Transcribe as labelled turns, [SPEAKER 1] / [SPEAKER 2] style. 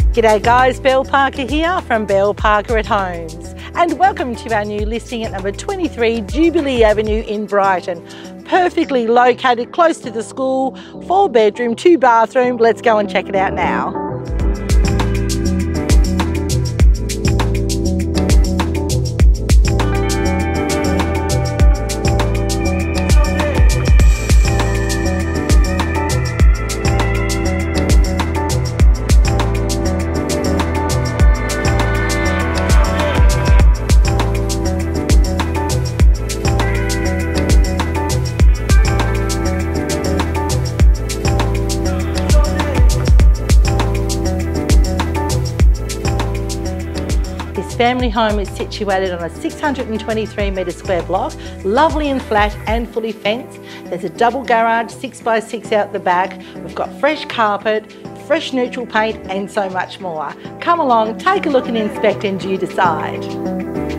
[SPEAKER 1] G'day guys, Belle Parker here from Belle Parker at Homes, and welcome to our new listing at number 23 Jubilee Avenue in Brighton. Perfectly located close to the school, 4-bedroom, 2-bathroom. Let's go and check it out now. This family home is situated on a 623 metre square block, lovely and flat and fully fenced. There's a double garage, 6x6 out the back. We've got fresh carpet, fresh neutral paint and so much more. Come along, take a look and inspect and you decide.